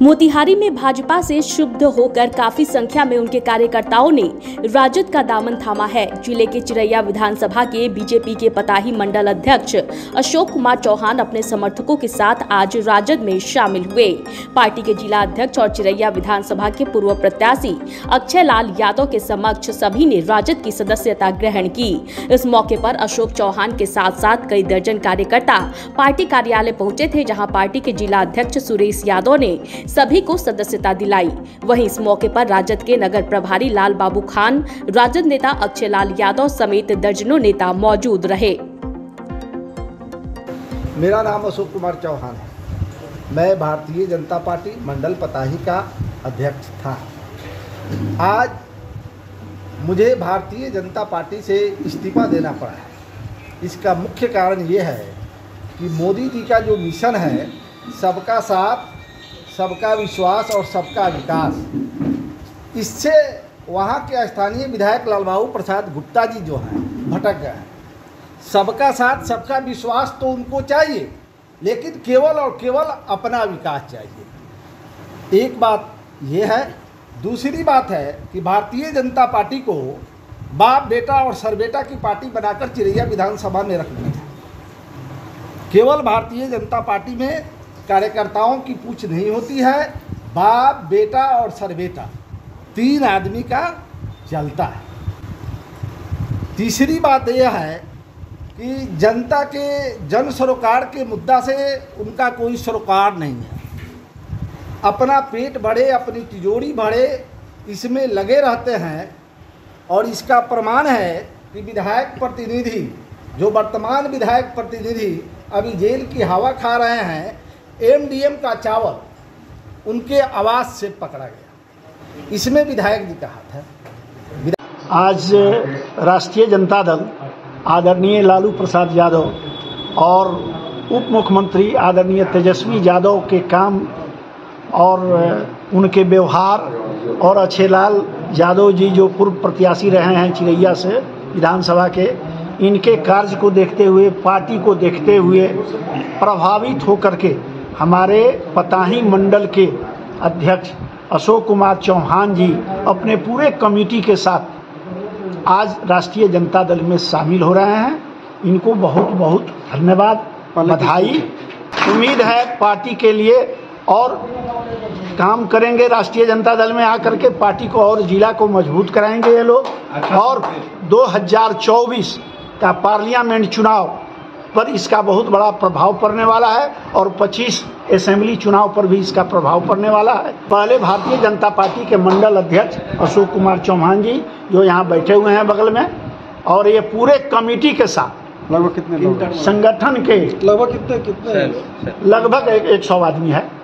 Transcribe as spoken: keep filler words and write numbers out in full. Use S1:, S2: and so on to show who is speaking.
S1: मोतिहारी में भाजपा से शुद्ध होकर काफी संख्या में उनके कार्यकर्ताओं ने राजद का दामन थामा है। जिले के चिरैया विधानसभा के बीजेपी के पताही मंडल अध्यक्ष अशोक कुमार चौहान अपने समर्थकों के साथ आज राजद में शामिल हुए। पार्टी के जिला अध्यक्ष और चिरैया विधानसभा के पूर्व प्रत्याशी अक्षय लाल यादव के समक्ष सभी ने राजद की सदस्यता ग्रहण की। इस मौके पर अशोक चौहान के साथ साथ कई दर्जन कार्यकर्ता पार्टी कार्यालय पहुंचे थे, जहां पार्टी के जिला अध्यक्ष सुरेश यादव ने सभी को सदस्यता दिलाई। वहीं इस मौके पर राजद के नगर प्रभारी लाल बाबू खान, राजद नेता अक्षय लाल यादव समेत दर्जनों नेता मौजूद रहे।
S2: मेरा नाम अशोक कुमार चौहान है। मैं भारतीय जनता पार्टी मंडल पताही का अध्यक्ष था। आज मुझे भारतीय जनता पार्टी से इस्तीफा देना पड़ा है। इसका मुख्य कारण ये है कि मोदी जी का जो मिशन है, सबका साथ, सबका विश्वास और सबका विकास, इससे वहाँ के स्थानीय विधायक लालबाबू प्रसाद गुप्ता जी जो हैं भटक गए हैं। सबका साथ सबका विश्वास तो उनको चाहिए, लेकिन केवल और केवल अपना विकास चाहिए। एक बात ये है। दूसरी बात है कि भारतीय जनता पार्टी को बाप बेटा और सरबेटा की पार्टी बनाकर चिरैया विधानसभा में रख दिया। केवल भारतीय जनता पार्टी में कार्यकर्ताओं की पूछ नहीं होती है, बाप बेटा और सरबेटा तीन आदमी का चलता है। तीसरी बात यह है कि जनता के जन सरोकार के मुद्दा से उनका कोई सरोकार नहीं है। अपना पेट बढ़े, अपनी तिजोरी बढ़े, इसमें लगे रहते हैं। और इसका प्रमाण है कि विधायक प्रतिनिधि, जो वर्तमान विधायक प्रतिनिधि अभी जेल की हवा खा रहे हैं, एमडीएम का चावल उनके आवास से पकड़ा गया। इसमें विधायक जी का हाथ है।
S3: आज राष्ट्रीय जनता दल आदरणीय लालू प्रसाद यादव और उप मुख्यमंत्री आदरणीय तेजस्वी यादव के काम और उनके व्यवहार और अक्षय लाल यादव जी जो पूर्व प्रत्याशी रहे हैं चिरैया से विधानसभा के, इनके कार्य को देखते हुए, पार्टी को देखते हुए प्रभावित होकर के हमारे पताही मंडल के अध्यक्ष अशोक कुमार चौहान जी अपने पूरे कमेटी के साथ आज राष्ट्रीय जनता दल में शामिल हो रहे हैं। इनको बहुत बहुत धन्यवाद, बधाई। उम्मीद है पार्टी के लिए और काम करेंगे। राष्ट्रीय जनता दल में आकर के पार्टी को और जिला को मजबूत कराएंगे ये लोग। और दो हज़ार चौबीस का पार्लियामेंट चुनाव पर इसका बहुत बड़ा प्रभाव पड़ने वाला है और पच्चीस असेंबली चुनाव पर भी इसका प्रभाव पड़ने वाला है। पहले भारतीय जनता पार्टी के मंडल अध्यक्ष अशोक कुमार चौहान जी जो यहाँ बैठे हुए हैं बगल में, और ये पूरे कमेटी के साथ
S4: लगभग कितने लोग,
S3: संगठन के
S4: लगभग कितने कितने
S3: लगभग एक सौ आदमी है।